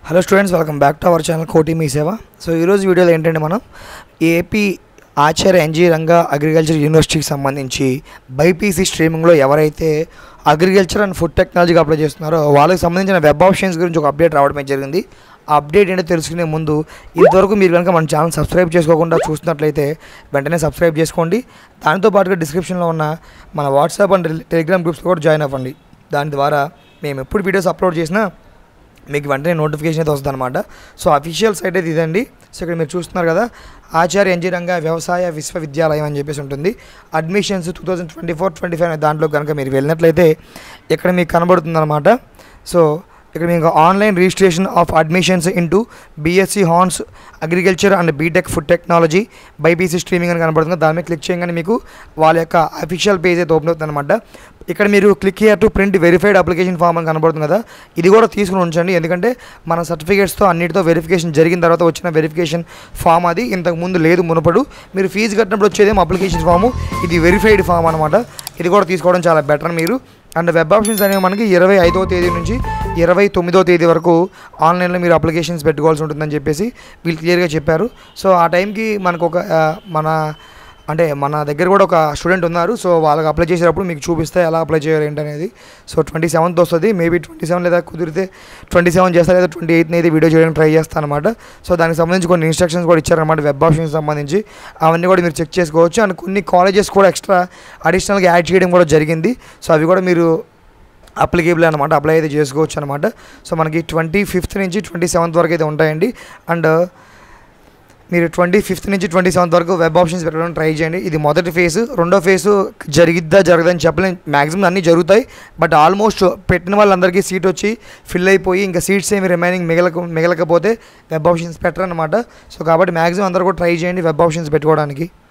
Hello students, welcome back to our channel Koti Mee Seva. So ఈరోజు వీడియోలో ఏంటంటే మనం AP Acharya NG Ranga agriculture యూనివర్సిటీకి సంబంధించి బైపీసీ స్ట్రీమింగ్లో ఎవరైతే అగ్రికల్చర్ అండ్ ఫుడ్ టెక్నాలజీకి అప్లై చేస్తున్నారో వాళ్ళకి సంబంధించిన వెబ్ ఆప్షన్స్ గురించి ఒక అప్డేట్ రావడమే జరిగింది. ఆ అప్డేట్ ఏంటో తెలుసుకునే ముందు ఇంతవరకు మీరు కనుక మన ఛానల్ సబ్స్క్రైబ్ చేసుకోకుండా చూస్తున్నట్లయితే వెంటనే సబ్స్క్రైబ్ చేసుకోండి. దానితో పాటుగా డిస్క్రిప్షన్లో ఉన్న మన వాట్సాప్ అండ్ టెలిగ్రామ్ గ్రూప్స్లో కూడా జాయిన్ అవ్వండి. దాని ద్వారా మేము ఎప్పుడు వీడియోస్ అప్లోడ్ చేసినా మీకు వెంటనే నోటిఫికేషన్ అయితే వస్తుంది అనమాట. సో అఫీషియల్ సైట్ అయితే ఇదండి. సో ఇక్కడ మీరు చూస్తున్నారు కదా, ఆచార్య ఎన్జీ రంగా వ్యవసాయ విశ్వవిద్యాలయం అని చెప్పేసి ఉంటుంది. అడ్మిషన్స్ 2024-25 దాంట్లో కనుక మీరు వెళ్ళినట్లయితే ఇక్కడ మీకు కనబడుతుంది అనమాట. సో ఇక్కడ మీకు online registration of admissions into BSc హార్న్స్ agriculture and BTech food technology BiPC streaming అని కనబడుతుంది. దాని మీద క్లిక్ చేయగానే మీకు వాళ్ళ యొక్క అఫీషియల్ పేజ్ అయితే ఓపెన్ అవుతుంది అనమాట. ఇక్కడ మీరు click here to print verified application form అని కనబడుతుంది కదా, ఇది కూడా తీసుకుని ఉంచండి. ఎందుకంటే మన సర్టిఫికేట్స్తో అన్నిటితో వెరిఫికేషన్ జరిగిన తర్వాత వచ్చిన వెరిఫికేషన్ ఫామ్ అది. ఇంతకుముందు లేదు మునుపడు. మీరు ఫీజు కట్టినప్పుడు వచ్చేదేమో అప్లికేషన్ ఫాము, ఇది వెరిఫైడ్ ఫామ్ అనమాట. ఇది కూడా తీసుకోవడం చాలా బెటర్ మీరు. అండ్ వెబ్ ఆప్షన్స్ అనేవి మనకి 25వ తేదీ నుంచి 29వ తేదీ వరకు ఆన్లైన్లో మీరు అప్లికేషన్స్ పెట్టుకోవాల్సి ఉంటుందని చెప్పేసి వీళ్ళు క్లియర్గా చెప్పారు. సో ఆ టైంకి మనకు ఒక మన దగ్గర కూడా ఒక స్టూడెంట్ ఉన్నారు. సో వాళ్ళకి అప్లై చేసేటప్పుడు మీకు చూపిస్తే ఎలా అప్లై చేయాలి ఏంటనేది. సో 27th వస్తుంది. మేబీ 27 లేదా కుదిరితే 27 చేస్తారు, లేదా 28th అయితే వీడియో చేయడానికి ట్రై చేస్తాను అనమాట. సో దానికి సంబంధించి కొన్ని ఇన్స్ట్రక్షన్స్ కూడా ఇచ్చారనమాట వెబ్ ఆప్షన్కి సంబంధించి. అవన్నీ కూడా మీరు చెక్ చేసుకోవచ్చు. అండ్ కొన్ని కాలేజెస్ కూడా ఎక్స్ట్రా అడిషనల్గా యాడ్ చేయడం కూడా జరిగింది. సో అవి కూడా మీరు అప్లికేబుల్ అనమాట, అప్లై అయితే చేసుకోవచ్చు అనమాట. సో మనకి 25th నుంచి 27th వరకు అయితే ఉంటాయండి. అండ్ మీరు 25th నుంచి 27th వరకు వెబ్ ఆప్షన్స్ పెట్టడం ట్రై చేయండి. ఇది మొదటి ఫేజ్. రెండో ఫేజు జరగదని చెప్పలేం, మ్యాక్సిమం అన్నీ జరుగుతాయి. బట్ ఆల్మోస్ట్ పెట్టిన వాళ్ళందరికీ సీట్ వచ్చి ఫిల్ అయిపోయి ఇంకా సీట్స్ ఏమి రిమైనింగ్ మిగలకపోతే వెబ్ ఆప్షన్స్ పెట్టరనమాట. సో కాబట్టి మ్యాక్సిమం అందరూ కూడా ట్రై చేయండి వెబ్ ఆప్షన్స్ పెట్టుకోవడానికి.